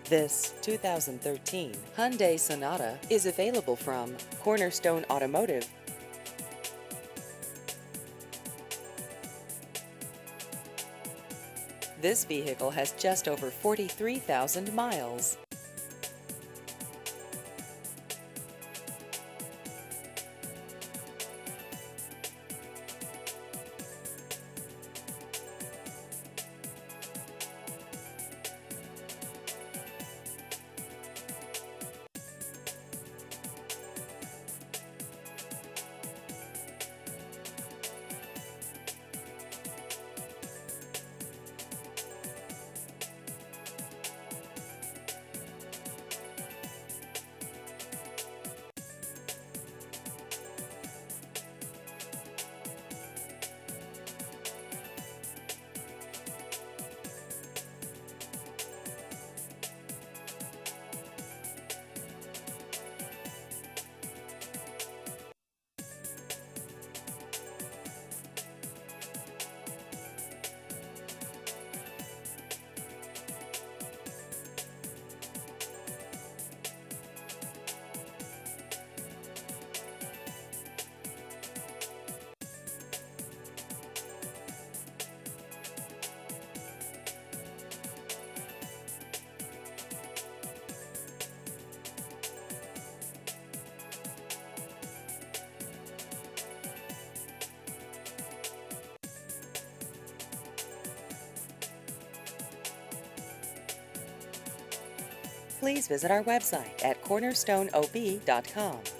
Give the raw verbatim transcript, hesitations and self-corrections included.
This two thousand thirteen Hyundai Sonata is available from Cornerstone Automotive. This vehicle has just over forty-three thousand miles. Please visit our website at cornerstone o b dot com.